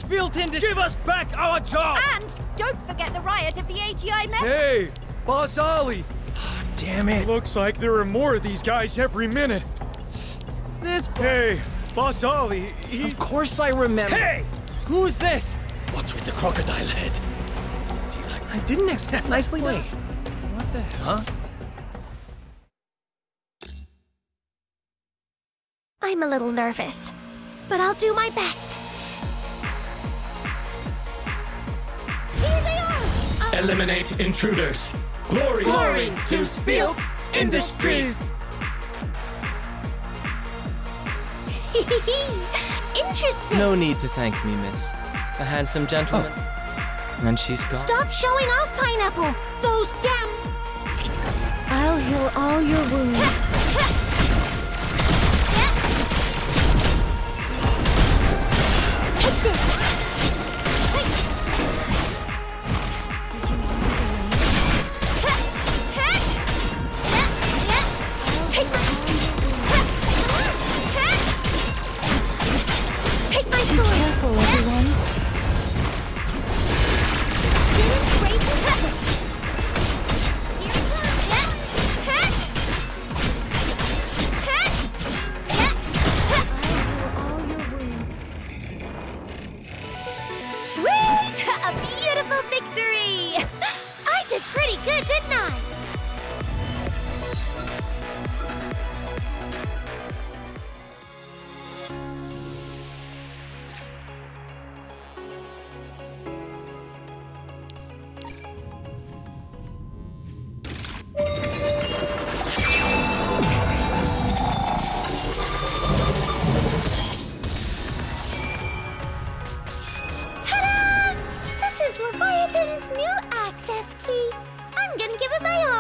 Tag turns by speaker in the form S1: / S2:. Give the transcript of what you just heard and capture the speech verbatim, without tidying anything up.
S1: field industry! Give us back our job!
S2: And don't forget the riot of the A G I Mecha.
S3: Hey, Boss Ollie! Oh, damn it.
S4: Looks like there are more of these guys every minute.
S3: This...
S4: Hey, Boss Ollie, he's...
S3: Of course I remember.
S1: Hey! Who is this?
S5: What's with the crocodile head? Is he like...
S3: I didn't expect nicely done. Wait, what the hell? Huh?
S6: I'm a little nervous, but I'll do my best. Here they are! Uh,
S5: Eliminate intruders. Glory,
S1: Glory to Spielt Industries!
S6: Interesting.
S7: No need to thank me, miss. A handsome gentleman. Oh. And she's gone.
S6: Stop showing off, Pineapple! Those damn... I'll heal all your wounds. Take this! Did you know Take my... Take my sword! Be careful, everyone. Sweet! A beautiful victory! I did pretty good, didn't I? New access key. I'm gonna give it my